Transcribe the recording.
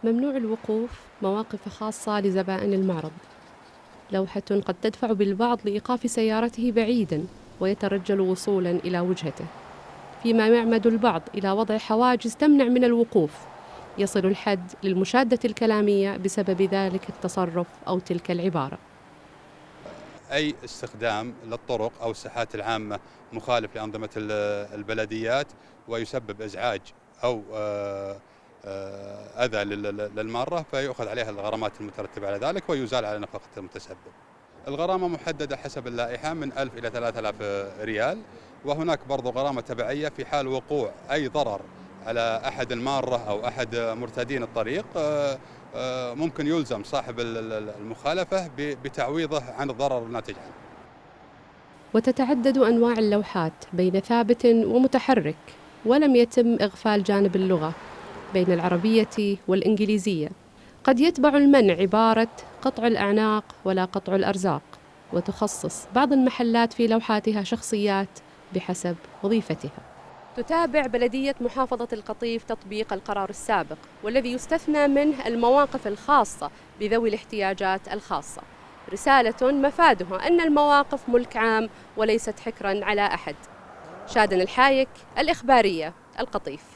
ممنوع الوقوف مواقف خاصة لزبائن المعرض. لوحة قد تدفع بالبعض لإيقاف سيارته بعيداً ويترجل وصولاً إلى وجهته، فيما يعمد البعض إلى وضع حواجز تمنع من الوقوف، يصل الحد للمشادة الكلامية بسبب ذلك التصرف أو تلك العبارة. أي استخدام للطرق أو الساحات العامة مخالف لأنظمة البلديات ويسبب إزعاج أو أذى للمارة، فيؤخذ عليها الغرامات المترتبة على ذلك ويزال على نفقة المتسبب. الغرامة محددة حسب اللائحة من 1000 إلى 3000 ريال، وهناك برضو غرامة تبعية في حال وقوع أي ضرر على أحد المارة أو أحد مرتادين الطريق. ممكن يلزم صاحب المخالفة بتعويضه عن الضرر الناتج عنه. وتتعدد أنواع اللوحات بين ثابت ومتحرك، ولم يتم إغفال جانب اللغة بين العربية والإنجليزية. قد يتبع المنع عبارة قطع الأعناق ولا قطع الأرزاق، وتخصص بعض المحلات في لوحاتها شخصيات بحسب وظيفتها. تتابع بلدية محافظة القطيف تطبيق القرار السابق، والذي يستثنى منه المواقف الخاصة بذوي الاحتياجات الخاصة. رسالة مفادها أن المواقف ملك عام وليست حكراً على أحد. شادن الحايك، الإخبارية، القطيف.